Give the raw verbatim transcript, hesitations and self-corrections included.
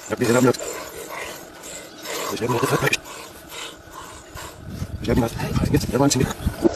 Jak bych neměl. Když nebylo to fakt. Když nebylo to fakt. Nic, já mám si